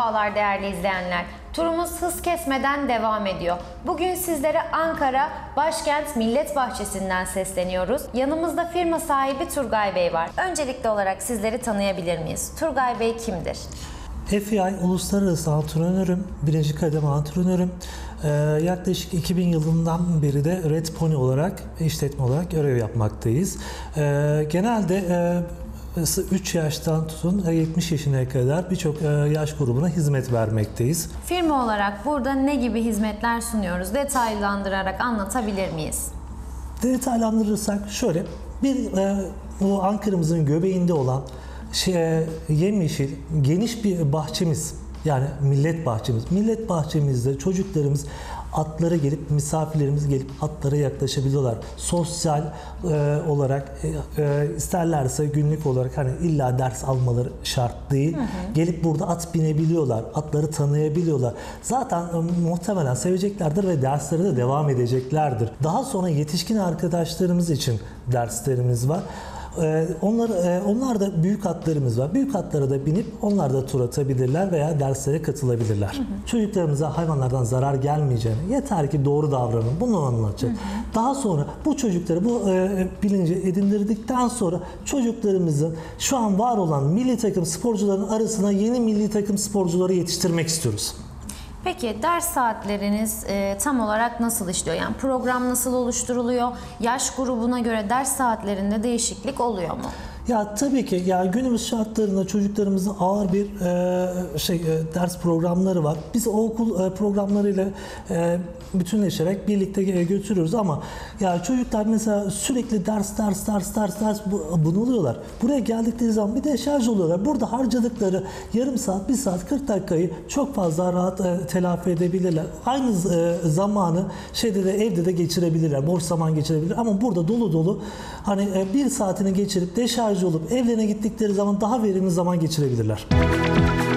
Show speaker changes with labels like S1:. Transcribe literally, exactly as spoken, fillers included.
S1: Merhabalar değerli izleyenler. Turumuz hız kesmeden devam ediyor. Bugün sizlere Ankara Başkent Millet Bahçesi'nden sesleniyoruz. Yanımızda firma sahibi Turgay Bey var. Öncelikli olarak sizleri tanıyabilir miyiz? Turgay Bey kimdir?
S2: F I I Uluslararası Antrenörüm, birinci kademe antrenörüm. Ee, yaklaşık iki bin yılından beri de Red Pony olarak, işletme olarak görev yapmaktayız. Ee, genelde e, üç yaştan tutun yetmiş yaşına kadar birçok yaş grubuna hizmet vermekteyiz.
S1: Firma olarak burada ne gibi hizmetler sunuyoruz? Detaylandırarak anlatabilir miyiz?
S2: Detaylandırırsak şöyle, bir e, bu Ankara'mızın göbeğinde olan şey, yemyeşil, geniş bir bahçemiz. Yani millet bahçemiz. Millet bahçemizde çocuklarımız atlara gelip, misafirlerimiz gelip atlara yaklaşabiliyorlar. Sosyal e, olarak e, e, isterlerse günlük olarak hani illa ders almaları şart değil. Hı hı. Gelip burada at binebiliyorlar. Atları tanıyabiliyorlar. Zaten e, muhtemelen seveceklerdir ve derslere de devam edeceklerdir. Daha sonra yetişkin arkadaşlarımız için derslerimiz var. Onlar, onlar da büyük atlarımız var. Büyük atlara da binip onlar da tur atabilirler veya derslere katılabilirler. Hı hı. Çocuklarımıza hayvanlardan zarar gelmeyeceğini, yeter ki doğru davranın. Bunu anlatacak. Hı hı. Daha sonra bu çocukları bu e, bilinci edindirdikten sonra çocuklarımızın şu an var olan milli takım sporcuların arasına yeni milli takım sporcuları yetiştirmek istiyoruz.
S1: Peki ders saatleriniz e, tam olarak nasıl işliyor? Yani program nasıl oluşturuluyor? Yaş grubuna göre ders saatlerinde değişiklik oluyor mu?
S2: Ya tabii ki ya günümüz şartlarında çocuklarımızın ağır bir e, şey e, ders programları var. Biz o okul e, programlarıyla e, bütünleşerek birlikte e, götürüyoruz ama ya çocuklar mesela sürekli ders ders ders ders ders bunalıyorlar. Buraya geldikleri zaman bir de şarj oluyorlar. Burada harcadıkları yarım saat, bir saat, kırk dakikayı çok fazla rahat e, telafi edebilirler. Aynı e, zamanı şeyde de evde de geçirebilirler. Boş zaman geçirebilirler ama burada dolu dolu hani e, bir saatini geçirip deşarj olup evlerine gittikleri zaman daha verimli zaman geçirebilirler.